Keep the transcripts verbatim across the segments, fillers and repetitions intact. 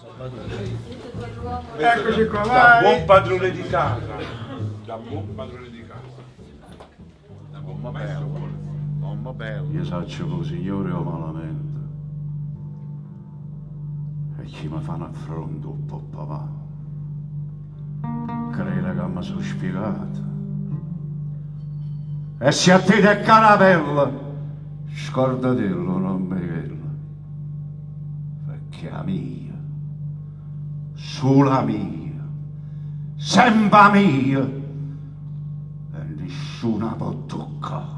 Eccoci qua, Da vai! buon padrone di casa. Da buon padrone di casa. Da buon bello. Uomo bello. Io saccio con signore o malamente. E chi mi fanno affronto un po' papà. Credo che mi sono spiegato. E se a te è caravella, scordatelo, non mi quello. Perché la mia, sulla mia, sempre mia, e nessuna può toccare.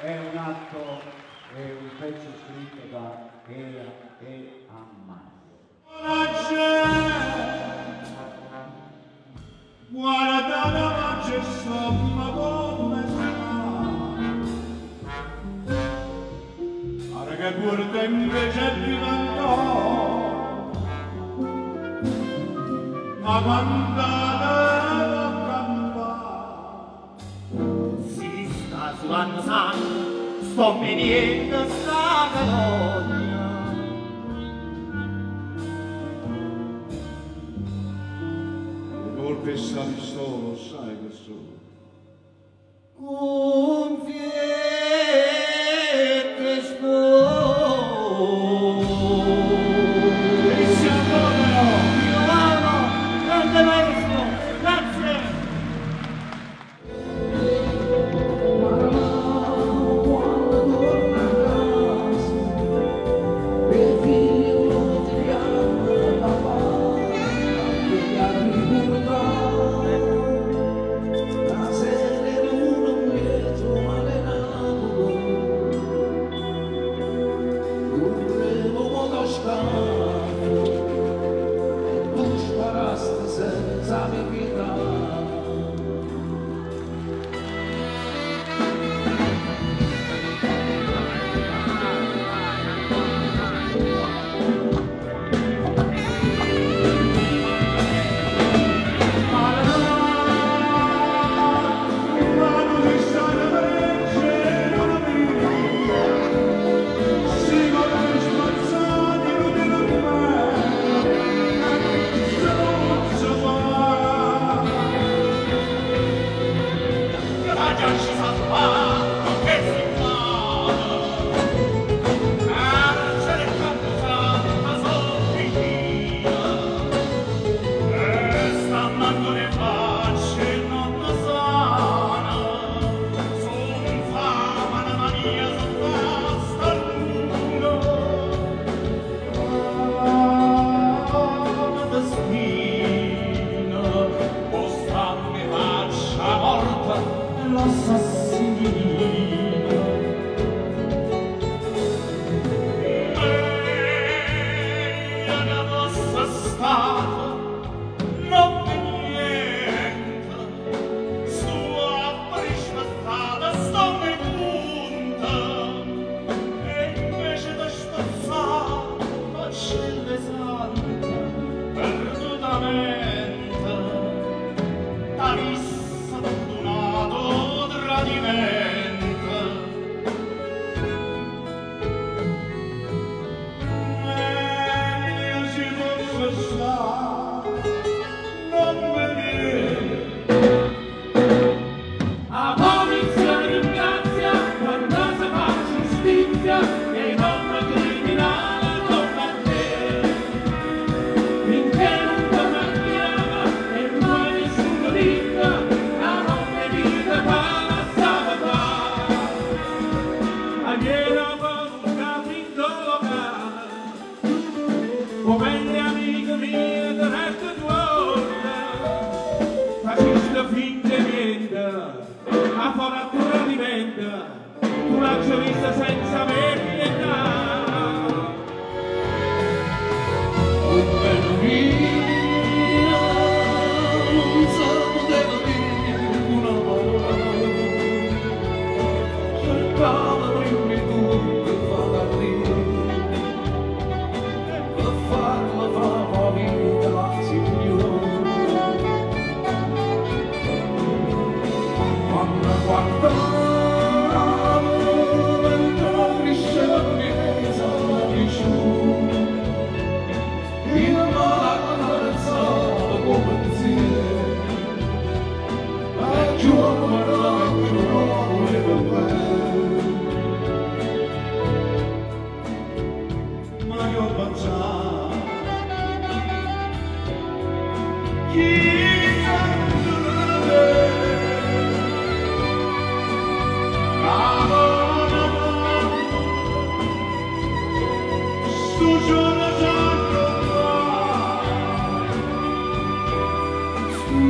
è un atto, è un pezzo scritto da Ea e Ammario. Guarda la pace somma come sta, ora che guarda invece diventò ma mandata si sta svanzando, sto venendo sta calogna. Colpe sta pistola, sai che sono. Confiette sto. E si avvolano! Giovanno, grande maestro, grazie.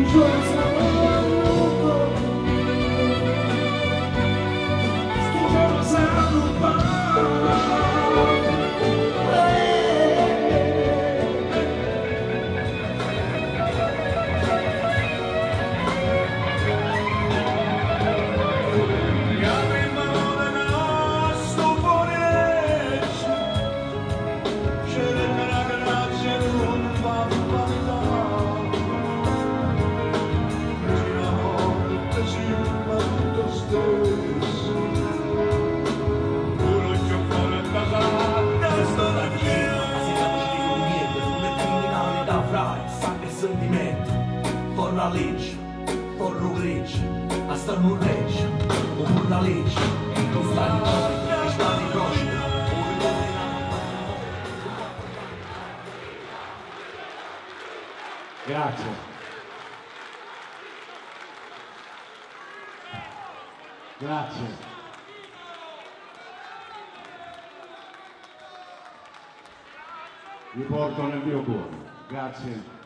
Sto sangue e sentimento, torna a legge, torna un grigio, a star un regge, un pur la legge, non sta di nome, sta di prossimo. Grazie. Grazie. Vi porto nel mio cuore. Grazie.